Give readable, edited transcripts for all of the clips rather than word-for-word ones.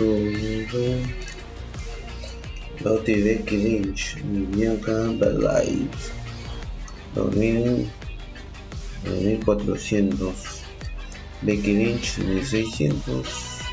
Lotte Becky Lynch y Bianca Belair. 2400. Becky Lynch 1600.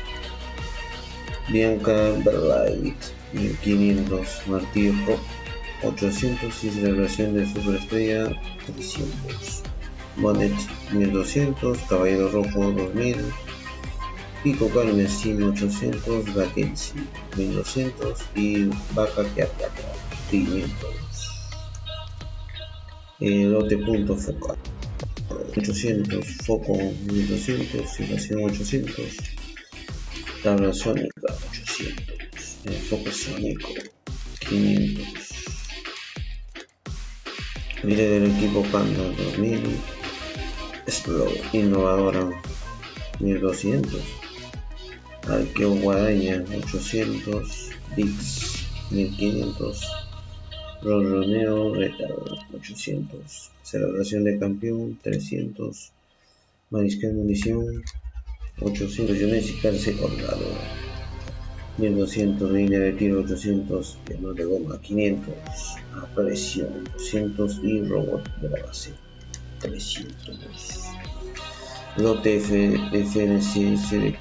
Bianca Belair 1500. Martillo Rock 800 y celebración de superestrella 300. Bonnet 1200. Caballero Rojo 2000. Pico Carmesí 800. Vacancy 1200 y Vaca Piata 500. Lote punto focal 800, foco 1200, situación 800, tabla sónica 800, foco sónico 500, líder del equipo Panda 2000, Slow innovadora 1200, Arqueo Guadaña 800, Dix 1500, Ronroneo Retal 800, celebración de campeón 300, mariscal munición 800, Jones y Cárcel Colgado 1200, línea de tiro 800, piano de goma 500, presión 200 y robot de la base 300. Lote FNC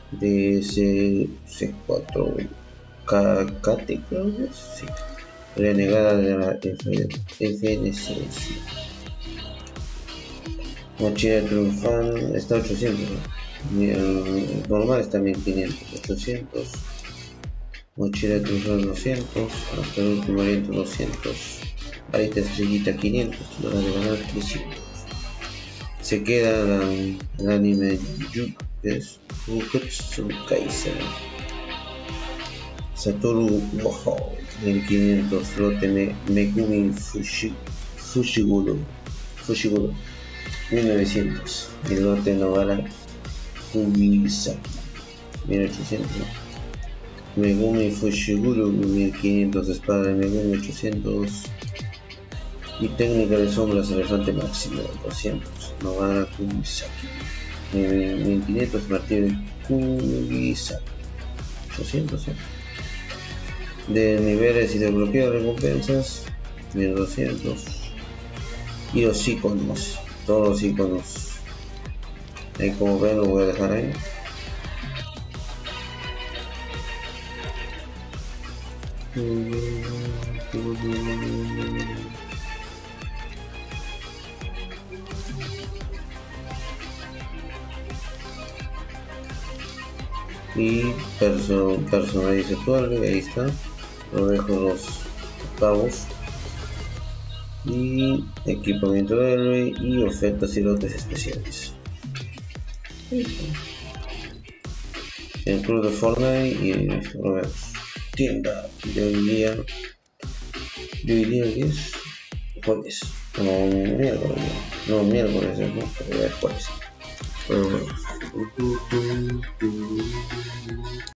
DC4 Cate, creo que sí. Renegada de la FNC. Mochila triunfal está 800, ¿no? Normal está 1500, 800. Mochila triunfal 200, hasta el último aliento 200. Varita estrellita 500, la de ganar 300. Se queda el anime Juk, que es Fukutsu Kaisen. Satoru Gojo 1500, lote Megumi Fushiguro 1900, el lote Novara Kumisaki 1800, Megumi Fushiguro 1500, espada de Megumi 800 y técnica de sombras elefante máximo 200, Novara Kumisaki 1500, martillo de Kumisaki 800, de niveles y de bloqueo de recompensas 1200 y los iconos, todos los iconos ahí, como ven, lo voy a dejar ahí. Y personaliza todo, ahí está. Lo dejo los octavos y equipamiento de héroe y ofertas y lotes especiales. El club de Fortnite y lo vemos. Tienda de hoy día que es jueves, miércoles, ¿no? Pero ya es jueves.